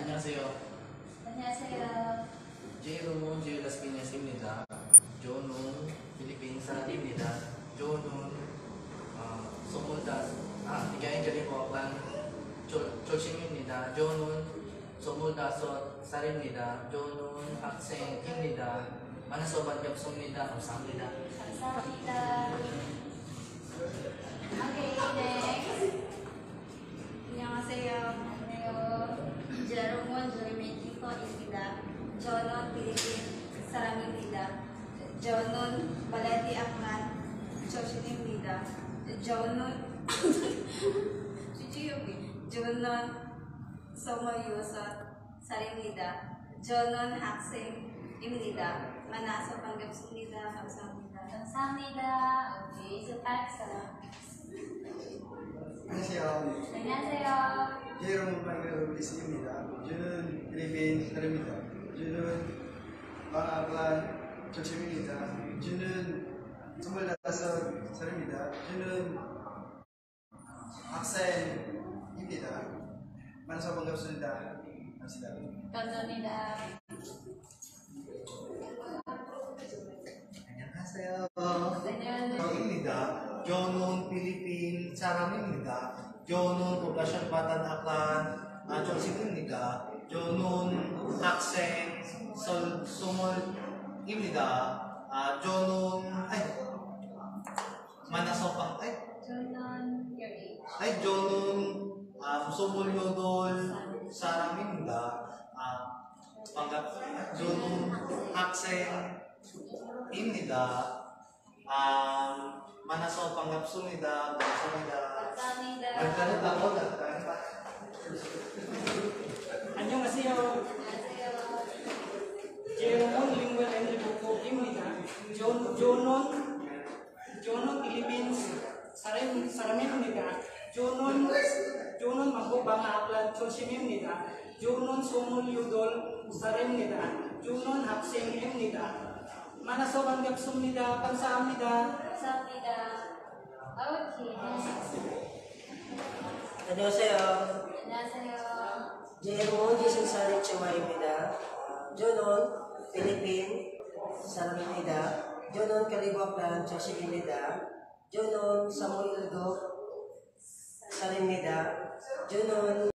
안녕하세요. 안녕하세요. 제이로몬 제이las Piñas입니다. 저는 필리핀 사람입니다. 저는 tiga kalibo ang Chosim입니다. 저는 25살입니다. 저는 학생입니다. 만나서 반갑습니다. 감사합니다. 감사합니다. Okay, next. 안녕하세요. 안녕하세요. 제로몬 조이메키코입니다. 저는 필리핀 사람입니다. 저는 발라디 악만 조신입니다. 저는 저는 26살입니다. 저는 학생입니다. 만나서 반갑습니다. 감사합니다. 감사합니다. 오케이, 이제 딱서. 안녕하세요. 안녕하세요. 제이로몬 방글리스입니다. 저는 필리핀 사람입니다. 저는 방학란 조심입니다. 저는 25살입니다. 저는 학생입니다. 만나서 반갑습니다. 감사합니다. 감사합니다. 안녕하세요. 안녕하세요. 저입니다. 저는 필리핀 사람입니다. 저는 poblasyon Batan Aklan, 조식입니다. 저는 학생 스물입니다. 저는 만나서 저는 여기. 저는 28 사람입니다. 저는 학생입니다. 만나서 반갑습니다. 감사합니다. 감사합니다. Magkaroon ako, nagkaroon pa. 안녕하세요. 안녕하세요. 제로몬 링구얼 앤드 부코입니다. 저는 필리핀 사람입니다. 저는 마고방아 악란 조심입니다. 저는 28살입니다. 저는 학생입니다. 만나서 반갑습니다. 감사합니다. 감사합니다. 오케이, next. 안녕하세요. 안녕하세요. 제로몬 제신사리 치마입니다. 저는 필리핀 사람입니다. 저는 칼리보악란 조식입니다. 저는 27 살입니다. 저는